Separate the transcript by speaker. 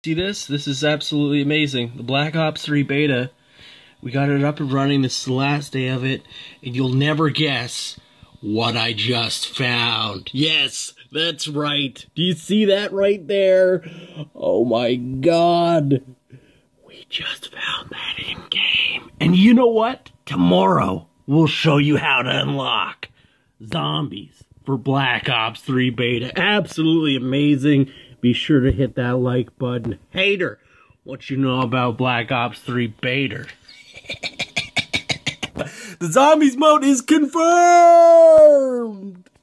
Speaker 1: See this? This is absolutely amazing. The Black Ops 3 beta. We got it up and running. This is the last day of it. And you'll never guess what I just found. Yes, that's right. Do you see that right there? Oh my god. We just found that in-game. And you know what? Tomorrow, we'll show you how to unlock zombies for Black Ops 3 beta. Absolutely amazing. Be sure to hit that like button. Hater, what you know about Black Ops 3 beta? The zombies mode is confirmed!